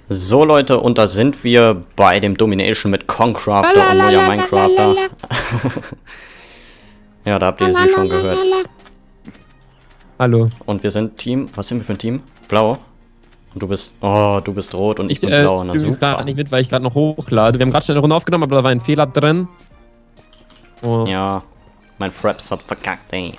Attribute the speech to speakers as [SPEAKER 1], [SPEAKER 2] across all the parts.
[SPEAKER 1] So Leute, und da sind wir bei dem Domination mit Concrafter und Moja Minecrafter. Ja, da habt ihr sie schon gehört.
[SPEAKER 2] Hallo.
[SPEAKER 1] Und wir sind Team, was sind wir für ein Team? Blau. Und du bist, oh, du bist rot und ich bin blau.
[SPEAKER 2] Ich spiele gerade nicht mit, weil ich gerade noch hochlade. Wir haben gerade schnell eine Runde aufgenommen, aber da war ein Fehler drin. Oh.
[SPEAKER 1] Ja, mein Fraps hat verkackt, ey.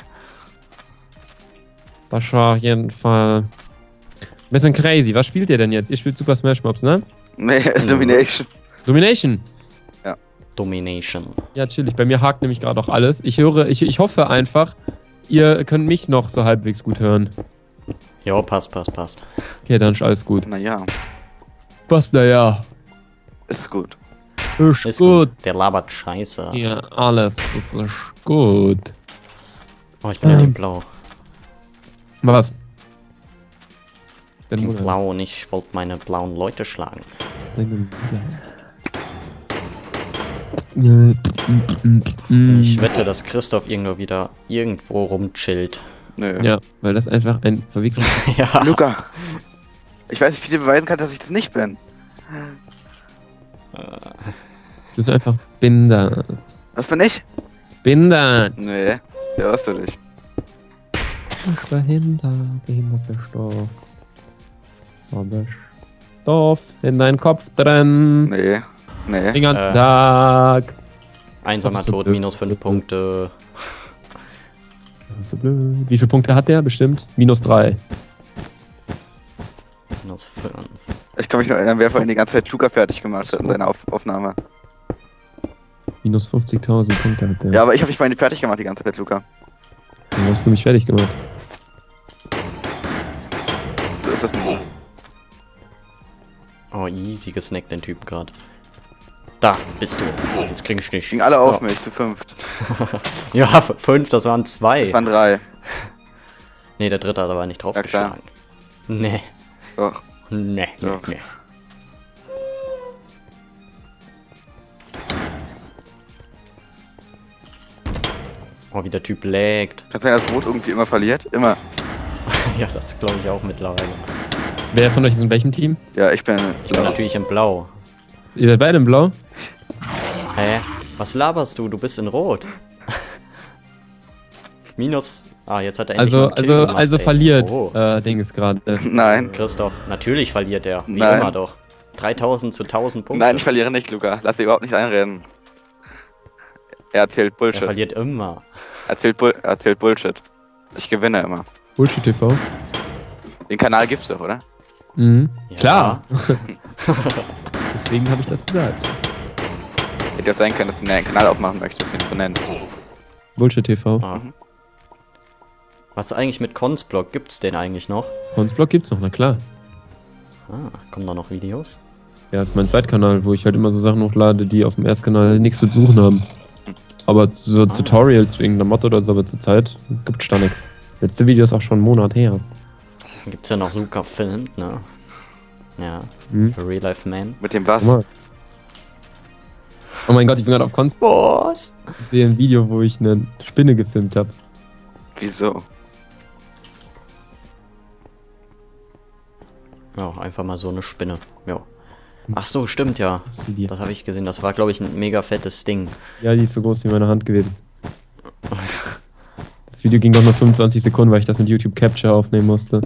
[SPEAKER 2] Das war auf jeden Fall ein bisschen crazy. Was spielt ihr denn jetzt? Ihr spielt Super Smash Bros, ne?
[SPEAKER 3] Nee, Domination.
[SPEAKER 2] Domination?
[SPEAKER 3] Ja.
[SPEAKER 1] Domination.
[SPEAKER 2] Ja, chillig. Bei mir hakt nämlich gerade auch alles. Ich hoffe einfach, ihr könnt mich noch so halbwegs gut hören.
[SPEAKER 1] Jo, passt.
[SPEAKER 2] Okay, dann ist alles gut.
[SPEAKER 3] Naja,
[SPEAKER 2] Was da ja?
[SPEAKER 3] ist gut.
[SPEAKER 1] Ist gut. Der labert scheiße.
[SPEAKER 2] Ja, alles ist gut.
[SPEAKER 1] Oh, ich bin ja Team Blau.
[SPEAKER 2] Was?
[SPEAKER 1] Team Blau und ich wollte meine blauen Leute schlagen. Ich wette, dass Christoph irgendwo rumchillt.
[SPEAKER 3] Nö.
[SPEAKER 2] Ja, weil das einfach ein Verwechslung ist.
[SPEAKER 1] Ja.
[SPEAKER 3] Luca, ich weiß nicht, wie dir beweisen kann, dass ich das nicht bin.
[SPEAKER 2] Du bist einfach behindert.
[SPEAKER 3] Was bin ich?
[SPEAKER 2] Behindert.
[SPEAKER 3] Nee, der warst du nicht.
[SPEAKER 2] Behindert bist du. Du bist doof in deinen Kopf drin.
[SPEAKER 3] Nee,
[SPEAKER 2] Den ganzen Tag.
[SPEAKER 1] Einsamer
[SPEAKER 2] so
[SPEAKER 1] Tod,
[SPEAKER 2] blöd.
[SPEAKER 1] minus 5 Punkte.
[SPEAKER 2] So blöd. Wie viele Punkte hat der? Bestimmt? -3.
[SPEAKER 1] Minus 5.
[SPEAKER 3] Ich kann mich noch erinnern, wer vorhin die ganze Zeit Luca fertig gemacht hat in seiner Aufnahme.
[SPEAKER 2] Minus 50.000 Punkte hat der.
[SPEAKER 3] Ja, aber ich habe mich vorhin fertig gemacht die ganze Zeit, Luca.
[SPEAKER 2] Dann hast du mich fertig gemacht.
[SPEAKER 3] So ist das nicht.
[SPEAKER 1] Oh, easy gesnackt den Typen gerade. Da bist du. Jetzt krieg ich dich.
[SPEAKER 3] Gingen alle auf
[SPEAKER 1] Ja.
[SPEAKER 3] mich, zu 5.
[SPEAKER 1] Ja, 5, das waren 2.
[SPEAKER 3] Das waren 3.
[SPEAKER 1] Nee, der dritte hat aber nicht draufgeschlagen. Nee.
[SPEAKER 3] Doch.
[SPEAKER 1] Nee.
[SPEAKER 3] Doch.
[SPEAKER 1] Oh, wie der Typ laggt.
[SPEAKER 3] Kann sein, dass Rot irgendwie immer verliert? Immer.
[SPEAKER 1] Ja, das glaube ich auch mittlerweile.
[SPEAKER 2] Wer von euch ist in welchem Team?
[SPEAKER 3] Ja, ich bin.
[SPEAKER 1] Ich bin natürlich in Blau.
[SPEAKER 2] Ihr seid beide in Blau?
[SPEAKER 1] Hä? Was laberst du? Du bist in Rot. Minus. Ah, jetzt hat er endlich mal einen Kill gemacht,
[SPEAKER 2] Also
[SPEAKER 1] ey.
[SPEAKER 2] verliert
[SPEAKER 1] Oh.
[SPEAKER 2] Ding ist gerade.
[SPEAKER 3] Nein.
[SPEAKER 1] Christoph, natürlich verliert er. Wie
[SPEAKER 3] Nein.
[SPEAKER 1] immer doch. 3000 zu 1000 Punkte.
[SPEAKER 3] Nein, ich verliere nicht, Luca. Lass dich überhaupt nicht einreden. Er erzählt
[SPEAKER 1] Er
[SPEAKER 3] Bullshit.
[SPEAKER 1] verliert immer.
[SPEAKER 3] Er erzählt Bullshit. Ich gewinne immer.
[SPEAKER 2] Bullshit TV.
[SPEAKER 3] Den Kanal gibt's doch, oder?
[SPEAKER 2] Mhm.
[SPEAKER 1] Ja.
[SPEAKER 2] Klar. Deswegen habe ich das gesagt.
[SPEAKER 3] Hätte ja sein können, dass du einen Kanal aufmachen möchtest, den zu nennen.
[SPEAKER 2] Bullshit TV.
[SPEAKER 1] Ah. Was eigentlich mit Consblock? Gibt's den eigentlich noch?
[SPEAKER 2] Consblock gibt's noch, na klar.
[SPEAKER 1] Ah, kommen da noch Videos?
[SPEAKER 2] Ja, das ist mein Zweitkanal, wo ich halt immer so Sachen hochlade, die auf dem Erstkanal nichts zu suchen haben. Aber so Tutorials wegen der Mod oder so, aber zur Zeit gibt's da nichts. Letzte Video ist auch schon einen Monat her.
[SPEAKER 1] Gibt's ja noch Luca filmt, ne? Ja.
[SPEAKER 2] Hm.
[SPEAKER 1] Real Life Man.
[SPEAKER 3] Mit dem was?
[SPEAKER 2] Oh mein Gott, ich bin gerade auf Consblock.
[SPEAKER 1] Was?
[SPEAKER 2] Ich sehe ein Video, wo ich eine Spinne gefilmt habe.
[SPEAKER 3] Wieso?
[SPEAKER 1] Ja, einfach mal so eine Spinne. Ja. Ach so, stimmt ja.
[SPEAKER 2] Die.
[SPEAKER 1] Das habe ich gesehen. Das war, glaube ich, ein mega fettes Ding.
[SPEAKER 2] Ja, die ist so groß wie meine Hand gewesen. Das Video ging doch nur 25 Sekunden, weil ich das mit YouTube Capture aufnehmen musste.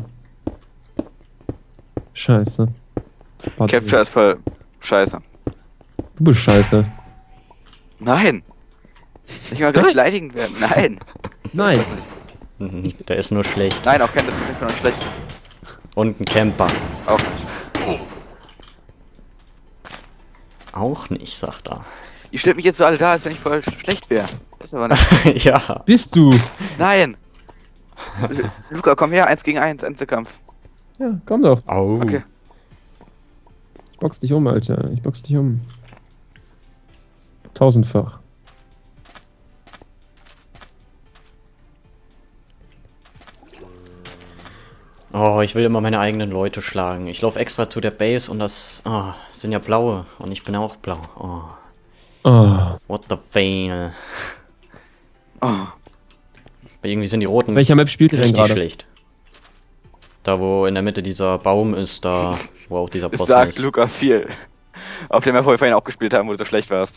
[SPEAKER 2] Scheiße. Warte.
[SPEAKER 3] Capture ist voll scheiße.
[SPEAKER 2] Du bist scheiße.
[SPEAKER 3] Nein! Nicht mal gleich beleidigend werden. Nein!
[SPEAKER 2] Nein.
[SPEAKER 3] Ist das nicht.
[SPEAKER 1] Der ist nur schlecht.
[SPEAKER 3] Nein, auch kein Diskussion von uns schlecht.
[SPEAKER 1] Und ein Camper.
[SPEAKER 3] Auch nicht.
[SPEAKER 1] Auch nicht, sagt er.
[SPEAKER 3] Ihr stellt mich jetzt so alle da, als wenn ich voll schlecht wäre. Ist aber nicht.
[SPEAKER 1] Ja.
[SPEAKER 2] Bist du?
[SPEAKER 3] Nein! Luca, komm her, 1 gegen 1, Einzelkampf.
[SPEAKER 2] Ja, komm doch.
[SPEAKER 1] Au.
[SPEAKER 3] Okay.
[SPEAKER 2] Ich box dich um, Alter. Ich box dich um. 1000-fach.
[SPEAKER 1] Oh, ich will immer meine eigenen Leute schlagen. Ich laufe extra zu der Base und das sind ja blaue. Und ich bin auch blau. Oh,
[SPEAKER 2] Oh.
[SPEAKER 1] what the fail.
[SPEAKER 3] Oh.
[SPEAKER 1] Aber irgendwie sind die roten
[SPEAKER 2] Welcher Map spielt ihr denn
[SPEAKER 1] richtig
[SPEAKER 2] gerade?
[SPEAKER 1] schlecht. Da, wo in der Mitte dieser Baum ist, da, wo auch dieser
[SPEAKER 3] Es
[SPEAKER 1] Posten
[SPEAKER 3] sagt
[SPEAKER 1] ist.
[SPEAKER 3] Luca viel. Auf dem wir vorhin auch gespielt haben, wo du so schlecht warst.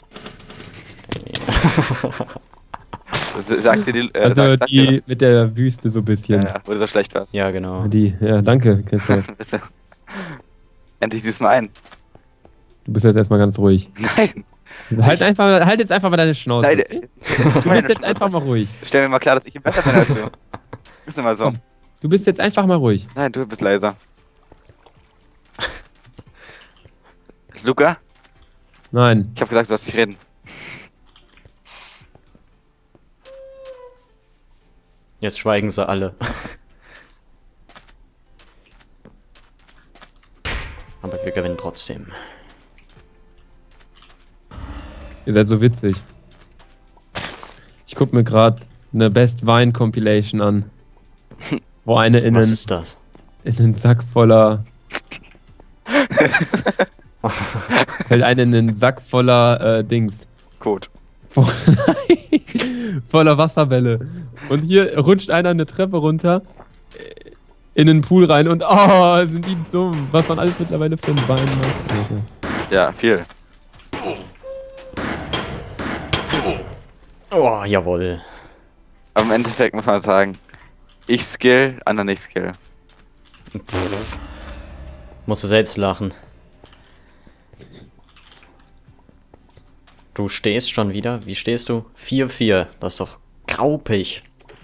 [SPEAKER 3] Sagt sie die.
[SPEAKER 2] Also
[SPEAKER 3] sagt
[SPEAKER 2] die mit der Wüste so ein bisschen.
[SPEAKER 3] ja, wo du so schlecht warst.
[SPEAKER 1] Ja, genau.
[SPEAKER 2] Ja, danke, Christoph.
[SPEAKER 3] Bitte. Endlich siehst du mal ein.
[SPEAKER 2] Du bist jetzt erstmal ganz ruhig.
[SPEAKER 3] Nein.
[SPEAKER 2] Halt jetzt einfach mal deine Schnauze.
[SPEAKER 3] Nein,
[SPEAKER 2] Okay? Du bist jetzt einfach mal ruhig.
[SPEAKER 3] Stell mir mal klar, dass ich besser bin als du. Ist nicht mal so.
[SPEAKER 2] Du bist jetzt einfach mal ruhig.
[SPEAKER 3] Nein, du bist leiser. Luca,
[SPEAKER 2] Nein.
[SPEAKER 3] ich hab gesagt, du sollst nicht reden.
[SPEAKER 1] Jetzt schweigen sie alle. Aber wir gewinnen trotzdem.
[SPEAKER 2] Ihr seid so witzig. Ich guck mir gerade eine Best Wine Compilation an. Wo eine
[SPEAKER 1] Was ist das?
[SPEAKER 2] in einen Sack voller. Fällt eine in einen Sack voller Dings.
[SPEAKER 3] Code.
[SPEAKER 2] Voller Wasserbälle. Und hier rutscht einer eine Treppe runter in den Pool rein und oh, sind die dumm. Was man alles mittlerweile für einen Wein macht. Alter.
[SPEAKER 3] Ja, viel.
[SPEAKER 1] Oh, jawohl.
[SPEAKER 3] Aber im Endeffekt muss man sagen, ich skill, andere nicht skill.
[SPEAKER 1] Pff. Musst du selbst lachen. Du stehst schon wieder. Wie stehst du? 4-4. Das ist doch graupig.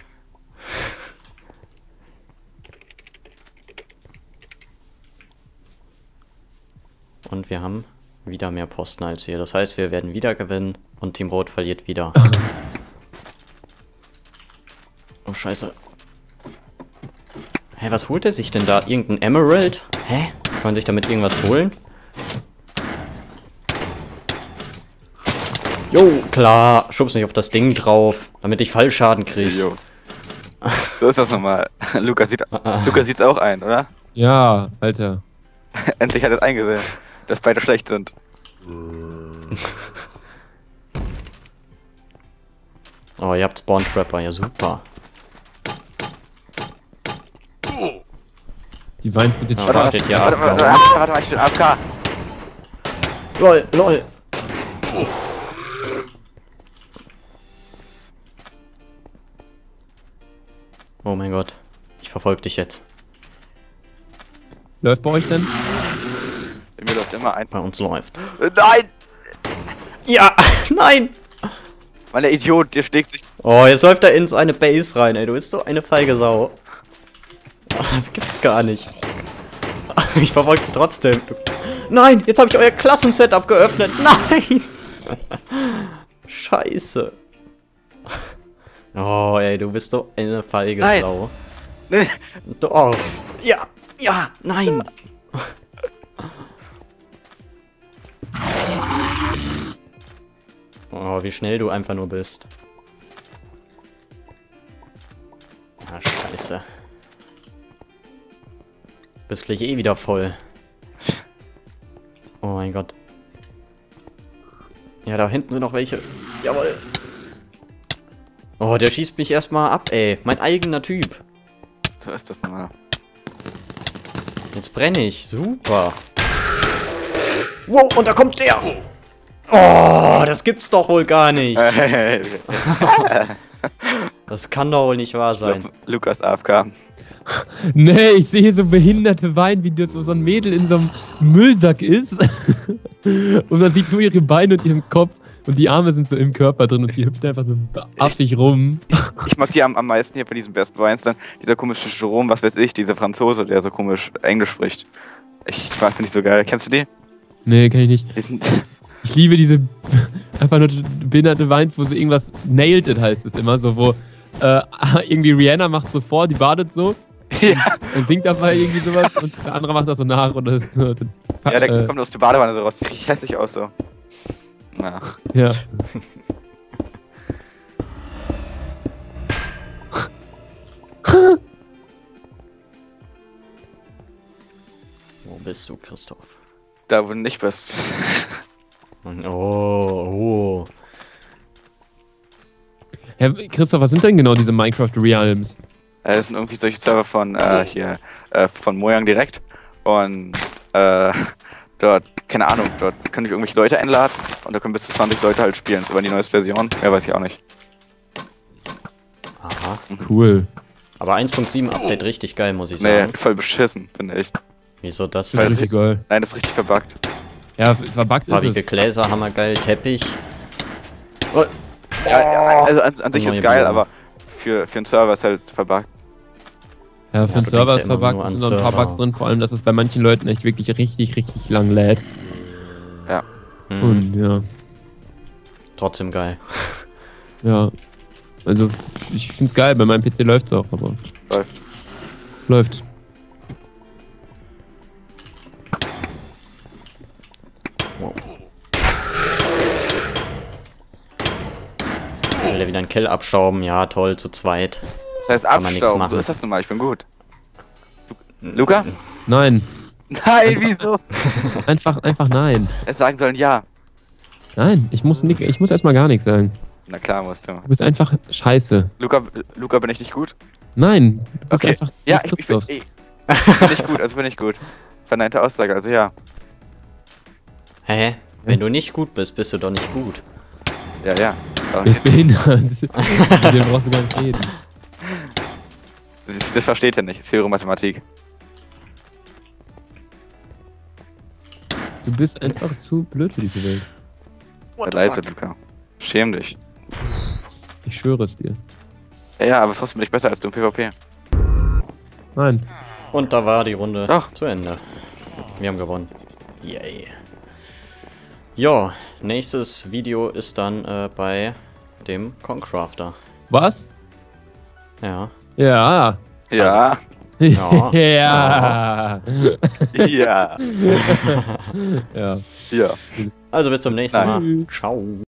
[SPEAKER 1] Und wir haben wieder mehr Posten als wir. Das heißt, wir werden wieder gewinnen und Team Rot verliert wieder. Oh, scheiße. Hä, was holt er sich denn da? Irgendein Emerald? Hä? Kann man sich damit irgendwas holen? Jo, klar. Schub's nicht auf das Ding drauf, damit ich Fallschaden kriege.
[SPEAKER 3] Jo. So ist das normal. Lukas sieht's auch ein, oder?
[SPEAKER 2] Ja, Alter.
[SPEAKER 3] Endlich hat er es eingesehen, dass beide schlecht sind.
[SPEAKER 1] Oh, ihr habt Spawn Trapper. Ja, super.
[SPEAKER 2] Die Wein für den
[SPEAKER 1] Ja,
[SPEAKER 2] Spaß.
[SPEAKER 1] steht hier
[SPEAKER 3] warte,
[SPEAKER 1] AFK.
[SPEAKER 3] warte, ich bin AFK.
[SPEAKER 1] Lol, lol. Oh mein Gott. Ich verfolge dich jetzt.
[SPEAKER 2] Läuft bei euch denn?
[SPEAKER 3] Bei mir läuft immer ein.
[SPEAKER 1] Bei uns läuft.
[SPEAKER 3] Nein!
[SPEAKER 1] Ja, nein!
[SPEAKER 3] Mann, der Idiot, der schlägt sich.
[SPEAKER 1] Oh, jetzt läuft er in so eine Base rein, ey. Du bist so eine feige Sau. Oh, das gibt's gar nicht. Ich verfolge dich trotzdem. Nein, jetzt habe ich euer Klassensetup geöffnet. Nein! Scheiße. Oh, ey, du bist so eine feige
[SPEAKER 3] Nein.
[SPEAKER 1] Sau.
[SPEAKER 3] Nee.
[SPEAKER 1] Doch. Ja, ja, nein. Oh, wie schnell du einfach nur bist. Ah, scheiße. Bist gleich eh wieder voll. Oh mein Gott. Ja, da hinten sind noch welche. Jawohl. Oh, der schießt mich erstmal ab, ey. Mein eigener Typ.
[SPEAKER 3] So ist das normal.
[SPEAKER 1] Jetzt brenne ich. Super. Wow, und da kommt der. Oh, das gibt's doch wohl gar nicht. Das kann doch wohl nicht wahr sein.
[SPEAKER 3] Lukas AFK.
[SPEAKER 2] Nee, ich sehe so behinderte Wein, wie das so ein Mädel in so einem Müllsack ist. Und man sieht nur ihre Beine und ihren Kopf. Und die Arme sind so im Körper drin und die hüpft einfach so affig rum.
[SPEAKER 3] Ich mag die am meisten hier von diesen Best Wines dann. Dieser komische Jerome, was weiß ich, dieser Franzose, der so komisch Englisch spricht. Finde ich so geil. Kennst du die?
[SPEAKER 2] Nee, kann ich nicht.
[SPEAKER 3] Die sind.
[SPEAKER 2] Ich liebe diese einfach nur behinderte Weins, wo so irgendwas nailed it heißt es immer. So, wo irgendwie Rihanna macht so vor, die badet so.
[SPEAKER 3] Ja,
[SPEAKER 2] Und singt dabei irgendwie sowas und der andere macht das so nach. Und das ist so,
[SPEAKER 3] ja, der kommt aus der Badewanne so raus. Sieht richtig hässlich aus so. Na.
[SPEAKER 2] ja.
[SPEAKER 1] Wo bist du, Christoph?
[SPEAKER 3] Da, wo du nicht bist.
[SPEAKER 1] Oh, oh.
[SPEAKER 2] Herr Christoph, was sind denn genau diese Minecraft Realms?
[SPEAKER 3] Das sind irgendwie solche Server von von Mojang direkt. Und dort, keine Ahnung, dort können ich irgendwelche Leute einladen und da können bis zu 20 Leute halt spielen. Das ist aber die neueste Version. Mehr weiß ich auch nicht.
[SPEAKER 1] Aha.
[SPEAKER 2] Cool.
[SPEAKER 1] Aber 1.7 Update richtig geil, muss ich
[SPEAKER 3] Nee,
[SPEAKER 1] sagen.
[SPEAKER 3] voll beschissen, finde ich.
[SPEAKER 1] Wieso das?
[SPEAKER 2] Das ist richtig geil.
[SPEAKER 3] Nein, das ist richtig verbuggt.
[SPEAKER 2] Ja, verbuggt ist
[SPEAKER 1] Farbige
[SPEAKER 2] es.
[SPEAKER 1] Gläser, hammergeil, Teppich. Oh,
[SPEAKER 3] Ja, also an sich
[SPEAKER 1] Neue
[SPEAKER 3] ist geil,
[SPEAKER 1] Blumen.
[SPEAKER 3] aber für einen Server ist halt verbuggt.
[SPEAKER 2] Ja, für
[SPEAKER 1] Ja,
[SPEAKER 2] den
[SPEAKER 1] du
[SPEAKER 2] Server
[SPEAKER 1] denkst
[SPEAKER 2] ist
[SPEAKER 1] ja immer nur
[SPEAKER 2] verbuggt,
[SPEAKER 1] an
[SPEAKER 2] sind noch ein paar
[SPEAKER 1] Server.
[SPEAKER 2] Bugs drin, vor allem, dass es bei manchen Leuten echt wirklich richtig lang lädt.
[SPEAKER 3] Ja.
[SPEAKER 1] hm,
[SPEAKER 2] Und ja,
[SPEAKER 1] trotzdem geil.
[SPEAKER 2] ja. Also, ich find's geil, bei meinem PC läuft's auch, aber.
[SPEAKER 3] Läuft.
[SPEAKER 2] Läuft.
[SPEAKER 1] Wow. Will er wieder einen Kill abschrauben? Ja, toll, zu zweit.
[SPEAKER 3] Das heißt
[SPEAKER 1] Kann man nichts
[SPEAKER 3] Abstauben,
[SPEAKER 1] machen.
[SPEAKER 3] so ist das nun mal, ich bin gut. Luca?
[SPEAKER 2] Nein.
[SPEAKER 3] Nein, wieso?
[SPEAKER 2] Einfach nein.
[SPEAKER 3] Es sagen sollen ja.
[SPEAKER 2] Nein, ich muss erstmal gar nichts sagen.
[SPEAKER 3] Na klar musst du.
[SPEAKER 2] Du bist einfach scheiße.
[SPEAKER 3] Luca, bin ich nicht gut?
[SPEAKER 2] Nein, du bist
[SPEAKER 3] Okay.
[SPEAKER 2] einfach
[SPEAKER 3] Ja,
[SPEAKER 2] du bist
[SPEAKER 3] ich bin
[SPEAKER 2] Christoph.
[SPEAKER 3] nicht gut, also bin ich gut. Verneinte Aussage, also ja.
[SPEAKER 1] Hä? Wenn du nicht gut bist, bist du doch nicht gut.
[SPEAKER 3] Ja.
[SPEAKER 2] Du bist behindert. Mit dem brauchst du gar nicht reden.
[SPEAKER 3] Das versteht er nicht, das ist höhere Mathematik.
[SPEAKER 2] Du bist einfach zu blöd für diese Welt.
[SPEAKER 3] Sei leise, Luca. Schäm dich.
[SPEAKER 2] Ich schwöre es dir.
[SPEAKER 3] Ja, aber trotzdem bin ich besser als du im PvP.
[SPEAKER 2] Nein.
[SPEAKER 1] Und da war die Runde
[SPEAKER 3] Doch.
[SPEAKER 1] zu Ende. Wir haben gewonnen. Yay. Ja, nächstes Video ist dann bei dem Concrafter.
[SPEAKER 2] Was?
[SPEAKER 1] Ja.
[SPEAKER 2] Ja.
[SPEAKER 3] Ja.
[SPEAKER 1] Ja.
[SPEAKER 2] Ja.
[SPEAKER 3] Ja.
[SPEAKER 2] Ja.
[SPEAKER 3] Ja.
[SPEAKER 1] Also bis zum nächsten
[SPEAKER 3] Nein.
[SPEAKER 1] Mal. Ciao.